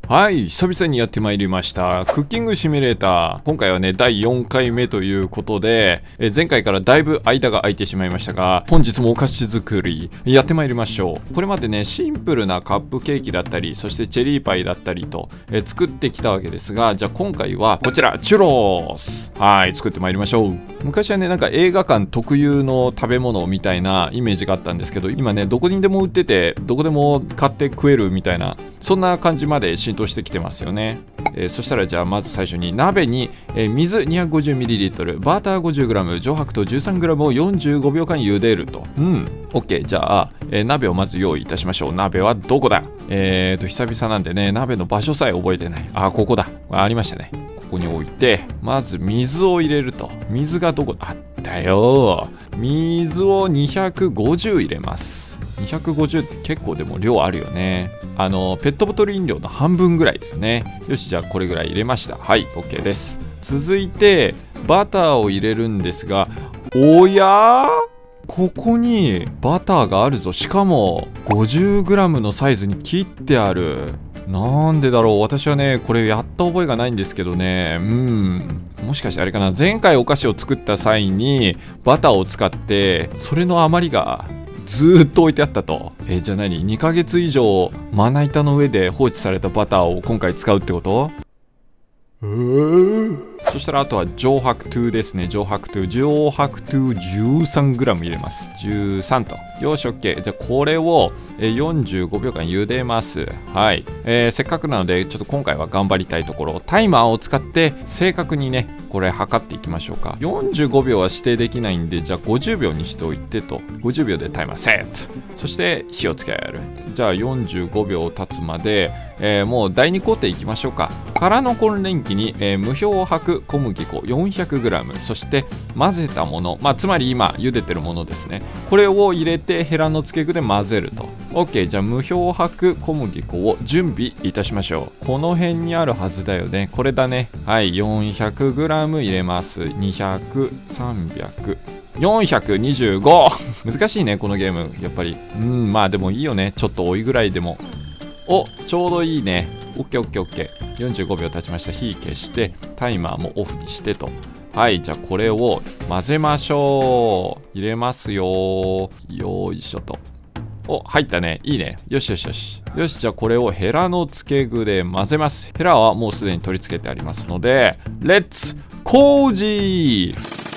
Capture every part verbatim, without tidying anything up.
はい、久々にやってまいりました。クッキングシミュレーター。今回はね、だいよんかいめということで、え前回からだいぶ間が空いてしまいましたが、本日もお菓子作り、やってまいりましょう。これまでね、シンプルなカップケーキだったり、そしてチェリーパイだったりと、え作ってきたわけですが、じゃあ今回はこちら、チュロス。はい、作ってまいりましょう。昔はね、なんか映画館特有の食べ物みたいなイメージがあったんですけど、今ね、どこにでも売ってて、どこでも買って食えるみたいな、そんな感じまで浸透してきてますよね。えー、そしたらじゃあまず最初に鍋に、えー、水 にひゃくごじゅうミリリットル、バーター ごじゅうグラム、上白糖 じゅうさんグラム をよんじゅうごびょうかん茹でると。うん。OK。じゃあ、えー、鍋をまず用意いたしましょう。鍋はどこだ？えーと、久々なんでね、鍋の場所さえ覚えてない。あ、ここだ。あ、ありましたね。ここに置いて、まず水を入れると。水がどこだ？あったよ。水をにひゃくごじゅう入れます。にひゃくごじゅうって結構でも量あるよね。あのペットボトル飲料の半分ぐらいだよね。よし、じゃあこれぐらい入れました。はい、 OK です。続いてバターを入れるんですが、おやここにバターがあるぞ。しかも ごじゅうグラム のサイズに切ってある。なんでだろう。私はねこれやった覚えがないんですけどね。うんもしかしてあれかな、前回お菓子を作った際にバターを使ってそれの余りがずーっと置いてあったと。えー、じゃあ何、にかげつ以上まな板の上で放置されたバターを今回使うってこと？えー、そしたらあとは上白糖ですね。上白糖上白糖 じゅうさんグラム 入れます。じゅうさんと。よし OK。 じゃあこれをよんじゅうごびょうかん茹でます。はい、えー、せっかくなのでちょっと今回は頑張りたいところ、タイマーを使って正確にねこれ測っていきましょうか。よんじゅうごびょうは指定できないんで、じゃあごじゅうびょうにしておいてと。ごじゅうびょうでタイマーセット。そして火をつける。じゃあよんじゅうごびょう経つまで、えー、もうだいに工程いきましょうか。空の混連器に、えー、無氷白小麦粉 よんひゃくグラム、 そして混ぜたもの、まあつまり今茹でてるものですね。これを入れてヘラの付け具で混ぜると。 OK。 じゃあ無氷白小麦粉を準備いたしましょう。この辺にあるはずだよね。これだね。はい、 よんひゃくグラム 入れます。にひゃく、さんびゃく、よんひゃくにじゅうご。難しいねこのゲームやっぱり。うん、まあでもいいよね、ちょっと多いぐらいでも。お、ちょうどいいね。 オーケーオーケーオーケー。 よんじゅうごびょう経ちました。火消してタイマーもオフにしてと。はい、じゃあこれを混ぜましょう。入れますよ。よいしょと。お、入ったね。いいね。よしよしよし。よし、じゃあこれをヘラの付け具で混ぜます。ヘラはもうすでに取り付けてありますので、レッツ工事。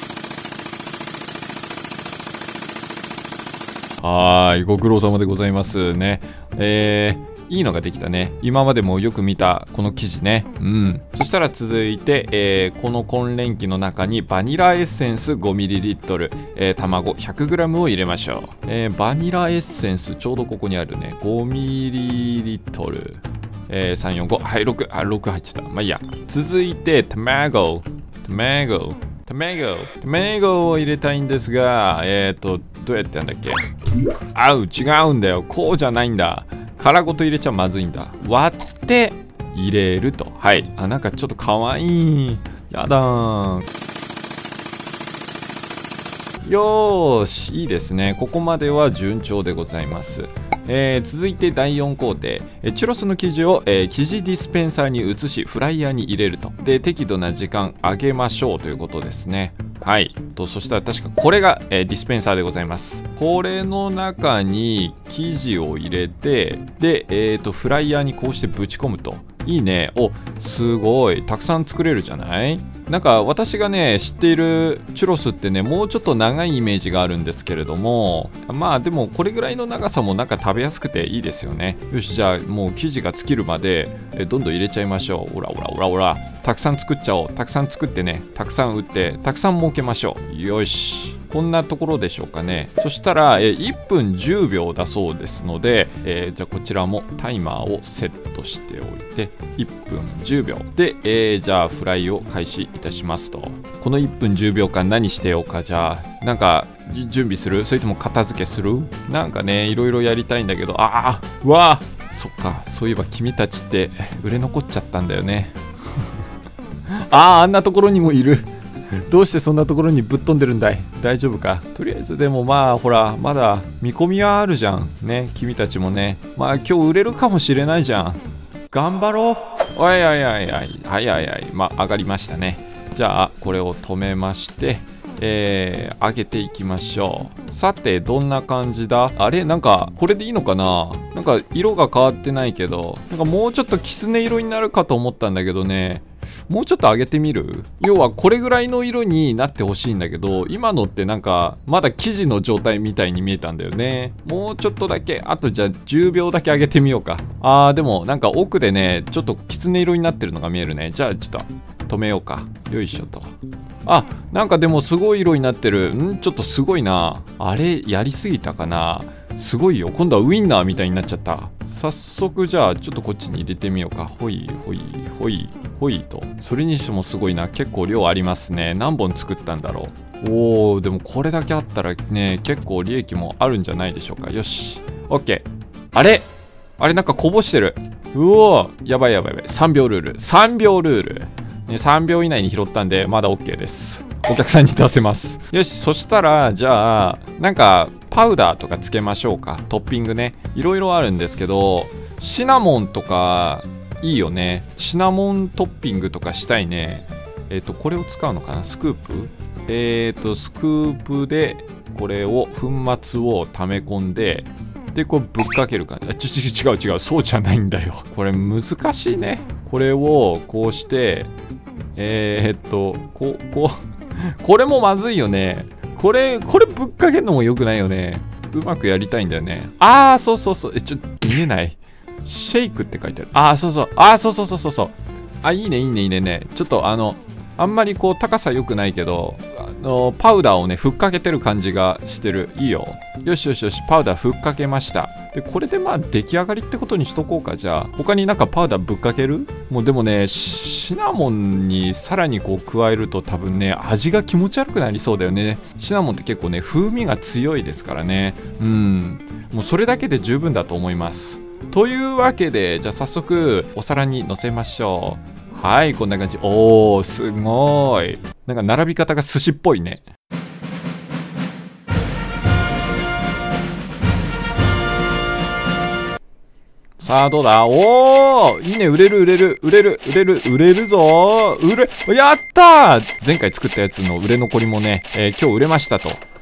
はーい、ご苦労様でございますね。えー、いいのができたね。今までもよく見たこの生地ね。うん。そしたら続いて、えー、この混連器の中にバニラエッセンス ごミリリットル、えー、卵 ひゃくグラム を入れましょう。えー、バニラエッセンスちょうどここにあるね。ごミリリットル。えー、さん、よん、ご。はい、ろく。あ、ろく入ってた。まあいいや。続いて、卵。卵。卵。卵を入れたいんですが、えっと、どうやってやんだっけ？あう、違うんだよ。こうじゃないんだ。殻ごと入れちゃまずいんだ。割って入れると。はい。あ、なんかちょっとかわいい。やだー。よーし、いいですね。ここまでは順調でございます。えー、続いてだいよん工程、えチュロスの生地を、えー、生地ディスペンサーに移しフライヤーに入れると。で適度な時間揚げましょうということですね。はいと、そしたら確かこれが、えー、ディスペンサーでございます。これの中に生地を入れて、で、えー、とフライヤーにこうしてぶち込むと。いいね。お、すごいたくさん作れるじゃない。なんか私がね知っているチュロスってね、もうちょっと長いイメージがあるんですけれども、まあでもこれぐらいの長さもなんか食べやすくていいですよね。よし、じゃあもう生地が尽きるまでえどんどん入れちゃいましょう。ほらほらほらほら、たくさん作っちゃおう。たくさん作ってね、たくさん売ってたくさん儲けましょう。よし、こんなところでしょうかね。そしたらえいっぷんじゅうびょうだそうですので、えー、じゃあこちらもタイマーをセットしておいていっぷんじゅうびょうで、えー、じゃあフライを開始いたしますと。このいっぷんじゅうびょうかん何してようか。じゃあなんか準備する？それとも片付けする？なんかねいろいろやりたいんだけど、ああうわあ、そっか、そういえば君たちって売れ残っちゃったんだよね。ああ、あんなところにもいる。どうしてそんなところにぶっ飛んでるんだい。大丈夫か。とりあえずでもまあほら、まだ見込みはあるじゃんね。君たちもね、まあ今日売れるかもしれないじゃん。 頑張ろう。おいおいおいおい。はいはいはい。まあ、上がりましたね。じゃあ、これを止めまして、えー、上げていきましょう。さて、どんな感じだ？あれなんか、これでいいのかな？なんか、色が変わってないけど、なんかもうちょっときつね色になるかと思ったんだけどね。もうちょっと上げてみる？要はこれぐらいの色になってほしいんだけど、今のってなんかまだ生地の状態みたいに見えたんだよね。もうちょっとだけ、あとじゃあじゅうびょうだけ上げてみようか。あーでもなんか奥でね、ちょっときつね色になってるのが見えるね。じゃあちょっと止めようか。よいしょと。あ、なんかでもすごい色になってる。ん？ちょっとすごいな。あれやりすぎたかな。すごいよ。今度はウインナーみたいになっちゃった。早速じゃあちょっとこっちに入れてみようか。ほいほいほいほいと。それにしてもすごいな。結構量ありますね。何本作ったんだろう。おー、でもこれだけあったらね、結構利益もあるんじゃないでしょうか。よし。オッケー。あれあれなんかこぼしてる。うおー、やばいやばいやばい。さんびょうルール。さんびょうルール。ね、さんびょう以内に拾ったんで、まだ OK です。お客さんに出せます。よし、そしたら、じゃあ、なんか、パウダーとかつけましょうか。トッピングね。いろいろあるんですけど、シナモンとか、いいよね。シナモントッピングとかしたいね。えっと、これを使うのかな？スクープ？えっと、スクープで、これを、粉末を溜め込んで、で、こうぶっかける感じ。あ、ちち違う違う。そうじゃないんだよ。これ難しいね。これを、こうして、えー、っと、こう、こう、これもまずいよね。これ、これぶっかけるのも良くないよね。うまくやりたいんだよね。あー、そうそうそう。え、ちょっと見えない。シェイクって書いてある。あー、そうそう。あー、そうそうそうそうそう。あ、いいね、いいね、いいね、ね。ちょっとあの、あんまりこう高さ良くないけど、あのパウダーをね、ふっかけてる感じがしてる。いいよ。よしよしよし、パウダーふっかけました。で、これでまあ出来上がりってことにしとこうか。じゃあ、他になんかパウダーぶっかける？もうでもね、シナモンにさらにこう加えると多分ね、味が気持ち悪くなりそうだよね。シナモンって結構ね、風味が強いですからね。うん。もうそれだけで十分だと思います。というわけで、じゃあ早速お皿に乗せましょう。はい、こんな感じ。おー、すごい。なんか並び方が寿司っぽいね。さあ、どうだ？おー、いいね。売れる、売れる、売れる、売れる、売れるぞー。売れ、やったー！前回作ったやつの売れ残りもね、えー、今日売れましたと。